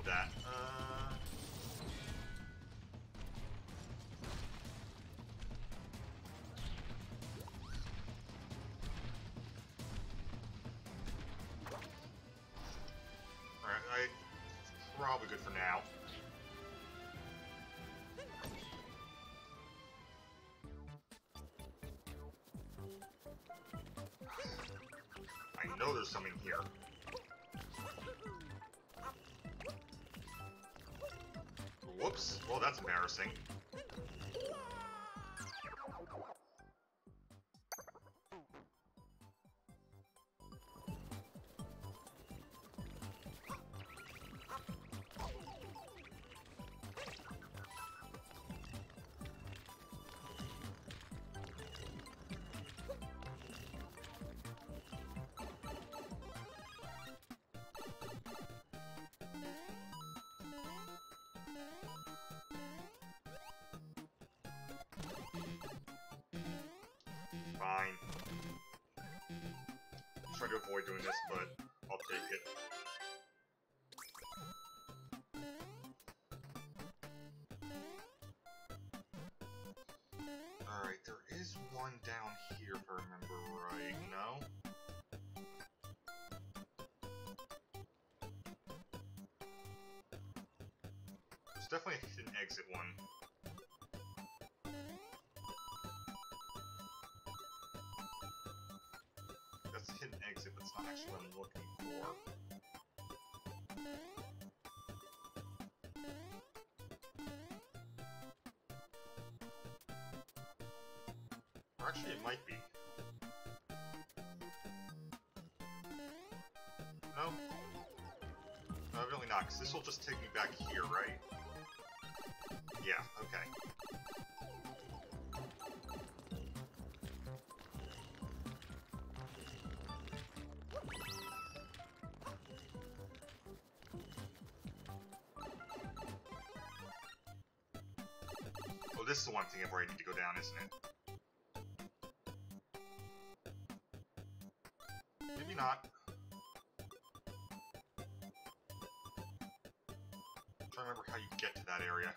need that. Uh... Alright, I... probably good for now. I know there's something here. Whoops. Well, that's embarrassing. Fine. I'm trying to avoid doing this, but I'll take it. Alright, there is one down here if I remember right, no? There's definitely a hidden exit one. That's a hidden exit, but it's not actually what I'm looking for. Or actually, it might be. No? No, evidently not, because this will just take me back here, right? Yeah, okay. Oh, this is the one thing where I need to go down, isn't it? Maybe not. I'm trying to remember how you get to that area.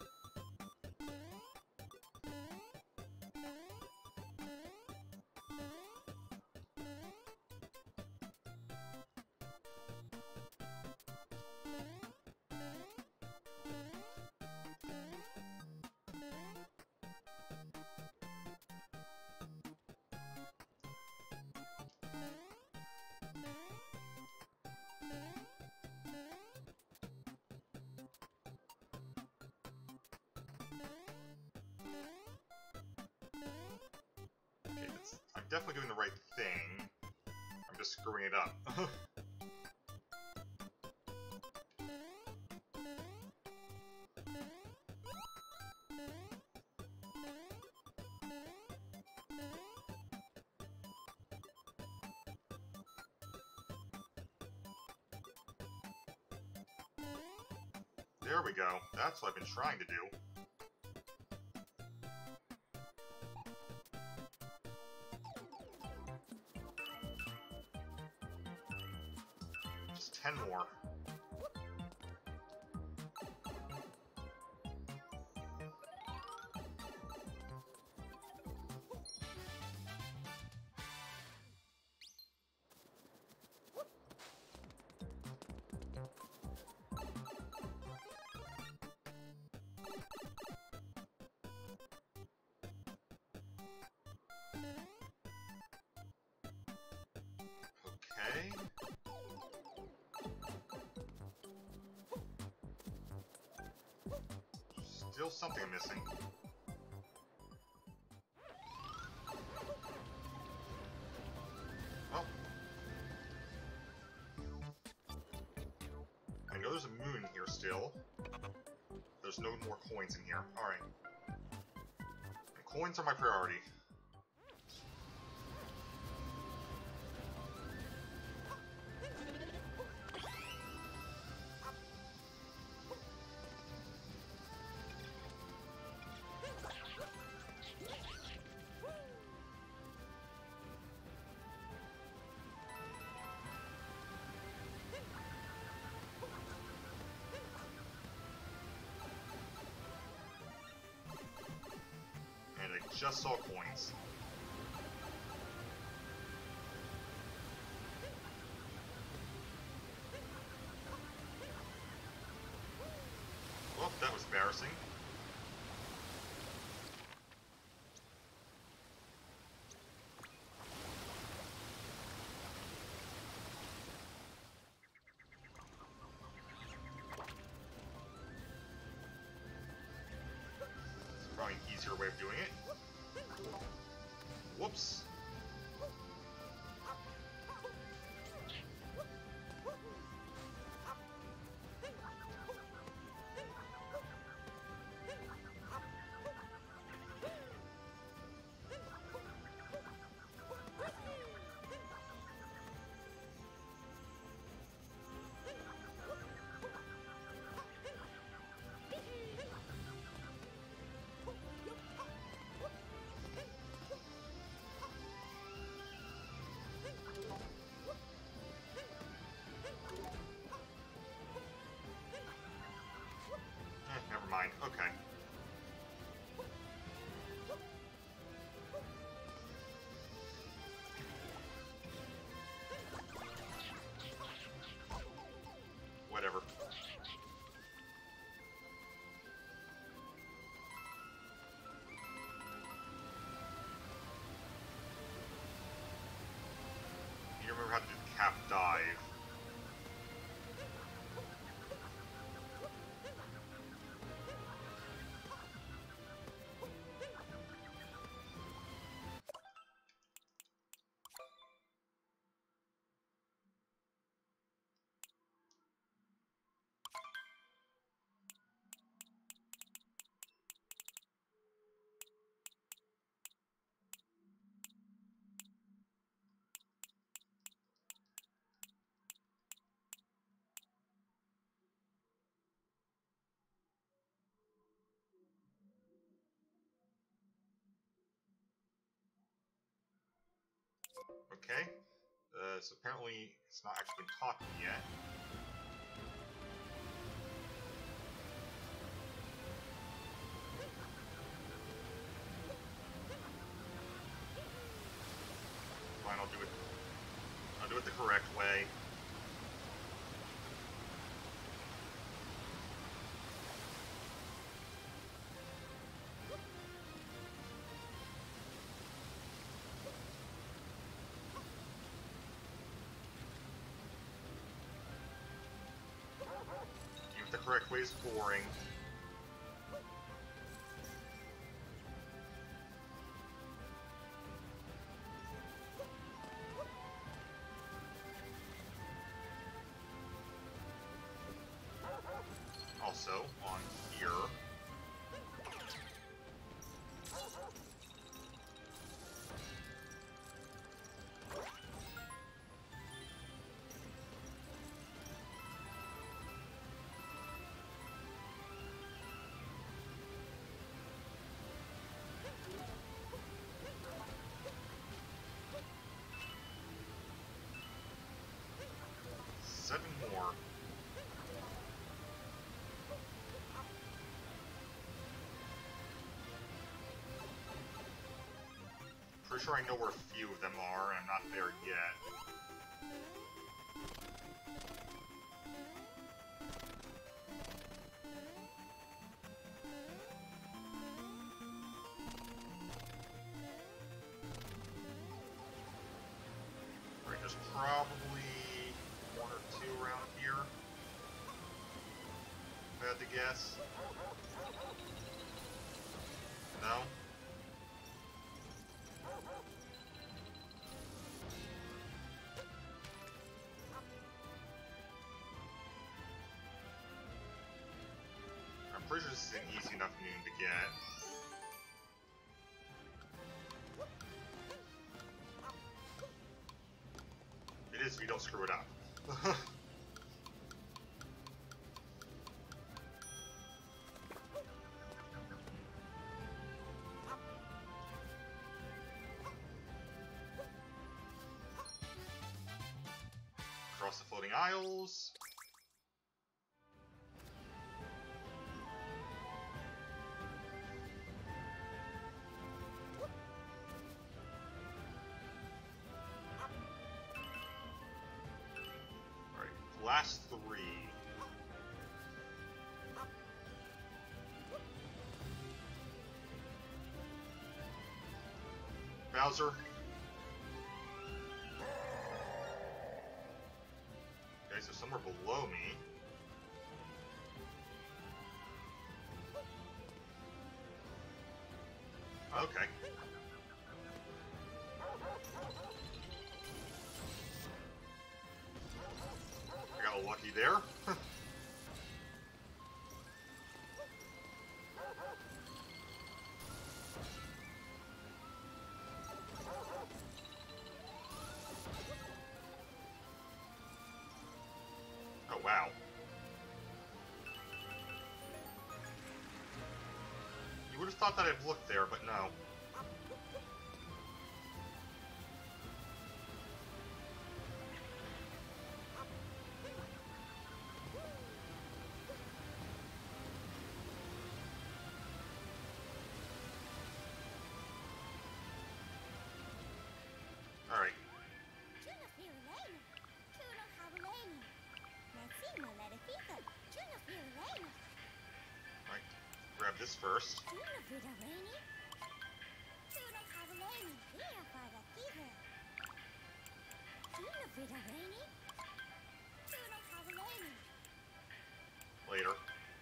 Okay, that's, I'm definitely doing the right thing. I'm just screwing it up. There we go. That's what I've been trying to do. Just ten more. Okay. Still something I'm missing. Well. I know there's a moon here still. There's no more coins in here. Alright. Coins are my priority. just saw coins. Well, that was embarrassing. It's probably an easier way of doing it. Whoops. Eh, never mind. Okay. Whatever. You remember how to do the cap dive. Okay. Uh, so apparently it's not actually been talking yet. Fine, I'll do it. I'll do it the correct way. The correct way is boring. Also, on here. Seven more. Pretty sure I know where a few of them are, and I'm not there yet. Right, there's probably one or two around here. If I had to guess. No? I'm pretty sure this is an easy enough moon to get. It is if you don't screw it up. Across the floating aisles. last three. Bowser. Okay, so somewhere below me. Okay. I got lucky there. Oh, wow. You would have thought that I'd looked there, but no. Alright. Alright. Grab this first. Later.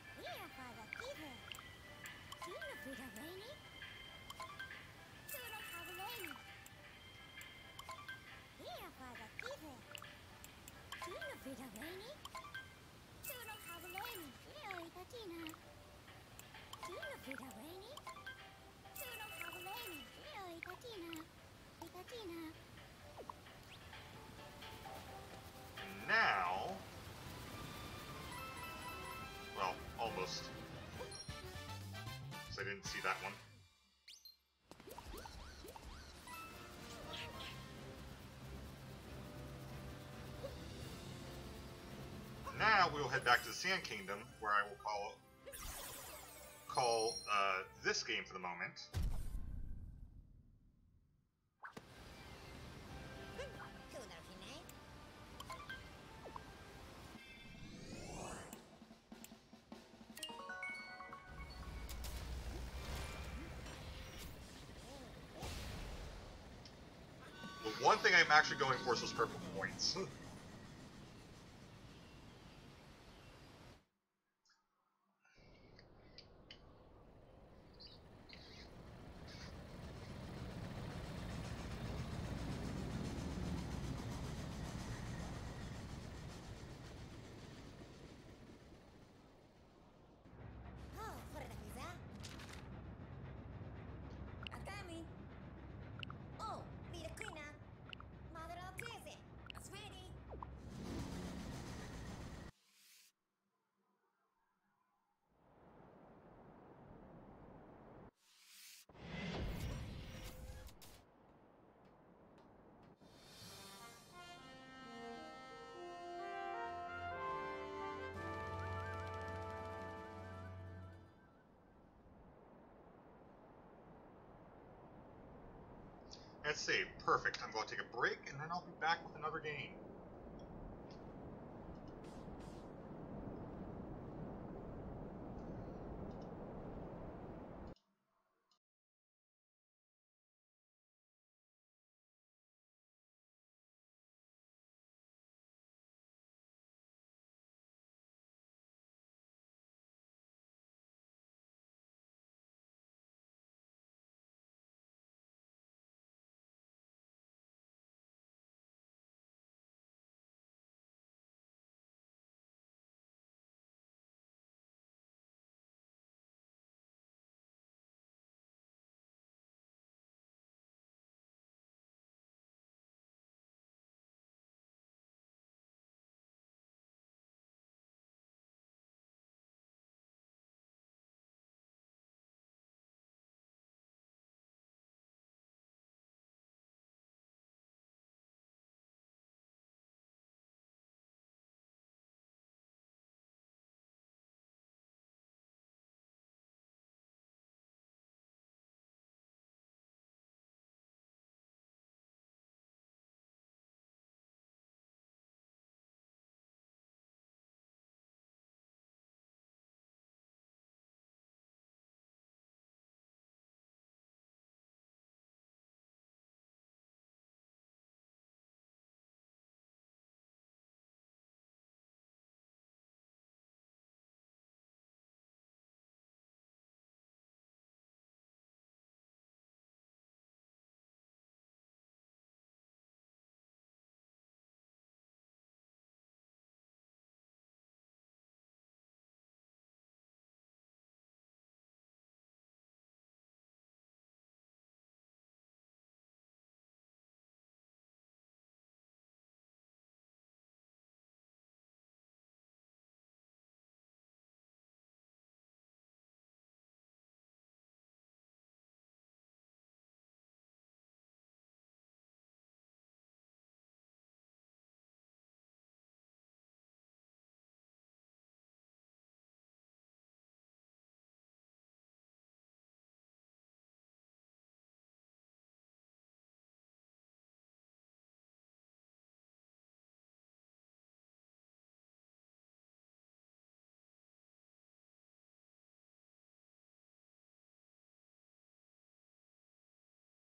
And now... Well, almost. Because I didn't see that one. Now we will head back to the Sand Kingdom, where I will call call uh, this game for the moment. The one thing I'm actually going for is those purple points. Let's see, perfect. I'm going to take a break, and then I'll be back with another game.